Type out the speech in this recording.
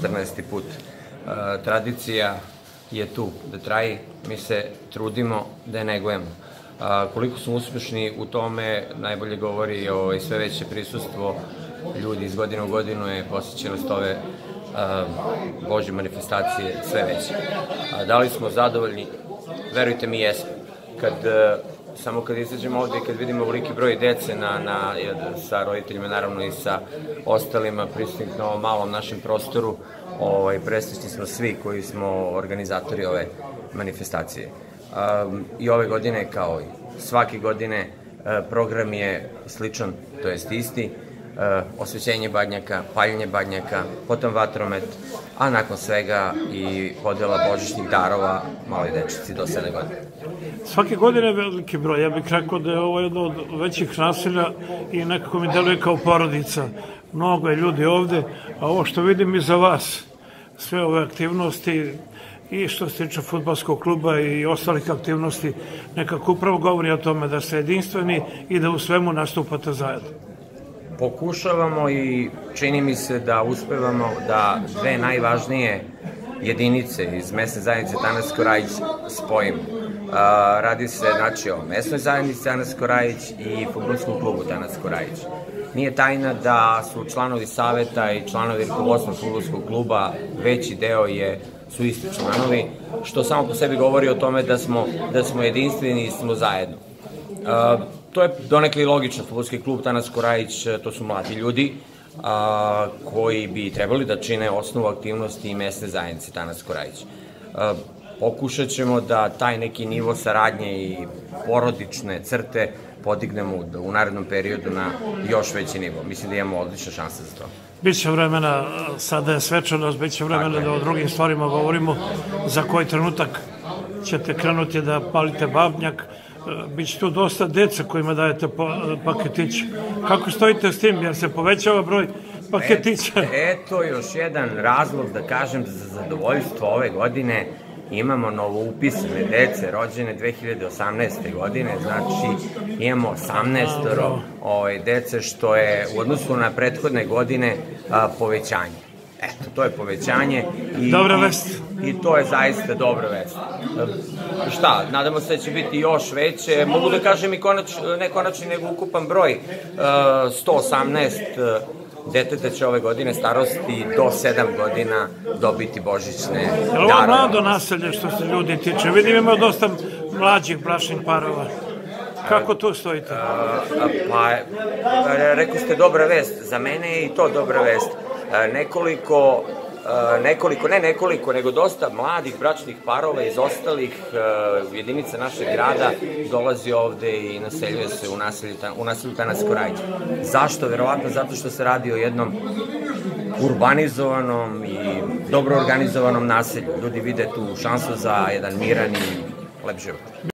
14. put. Tradicija je tu da traji, mi se trudimo da je negujemo. Koliko smo uspešni u tome najbolje govori sve veće prisustvo ljudi iz godine u godinu je posjećenost ove Božje manifestacije sve veće. Da li smo zadovoljni? Verujte mi, jesmo. Samo kad izađemo ovde i kad vidimo veliki broj dece sa roditeljima, naravno i sa ostalima prisutnih na ovom malom našem prostoru, presrećni smo svi koji smo organizatori ove manifestacije. I ove godine, kao i svake godine, program je sličan, to jest isti. Osvećenje badnjaka, paljenje badnjaka, potom vatromet, a nakon svega i podela božićnih darova maloj dečici do 7 godina. Svake godine je veliki broj. Ja bih rekao da je ovo jedno od većih naselja i nekako mi deluje kao porodica. Mnogo je ljudi ovde, a ovo što vidim iza vas, sve ove aktivnosti i što se tiče fudbalskog kluba i ostalih aktivnosti, nekako upravo govori o tome da ste jedinstveni i da u svemu nastupate zajedno. Pokušavamo i čini mi se da uspevamo da dve najvažnije jedinice iz mesne zajednice Tanasko Rajić spojimo. Radi se znači o mesnoj zajednici Tanasko Rajić i fudbalskom klubu Tanasko Rajić. Nije tajna da su članovi saveta i članovi rukovodstva fudbalskog kluba, veći deo su isti članovi, što samo po sebi govori o tome da smo jedinstveni i smo zajedno. To je donekle i logično. Fudbalski klub Tanasko Rajić, to su mladi ljudi koji bi trebali da čine osnovu aktivnosti i mesne zajednice Tanasko Rajić. Pokušat ćemo da taj neki nivo saradnje i porodične crte podignemo u narednom periodu na još veći nivo. Mislim da imamo odlične šanse za to. Biće vremena, sada je svečanost, biće vremena da o drugim stvarima govorimo. Za koji trenutak ćete krenuti da palite badnjak? Biće tu dosta deca kojima dajete paketiće. Kako stojite s tim? Jer se povećava broj paketića? Eto još jedan razlog da kažem za zadovoljstvo ove godine. Imamo novoupisane dece rođene 2018. godine, znači imamo 18 dece, što je u odnosu na prethodne godine povećanje. Eto, to je povećanje. Dobra vest. I to je zaista dobra vest. Šta, nadamo se da će biti još veće. Mogu da kažem i ne konačni, nego ukupan broj. 118 deteta će ove godine starosti do 7 godina dobiti božićne darove. Je li ovo mlado naselje što se ljudi tiče? Vidim, ima dosta mlađih bračnih parova. Kako tu stojite? Pa, rekao ste dobra vest. Za mene je i to dobra vest. Nego dosta mladih bračnih parova iz ostalih jedinica našeg grada dolazi ovde i naseljuje se u naselju Tanasko Rajić. Zašto? Verovatno zato što se radi o jednom urbanizovanom i dobro organizovanom naselju. Ljudi vide tu šansu za jedan miran i lep život.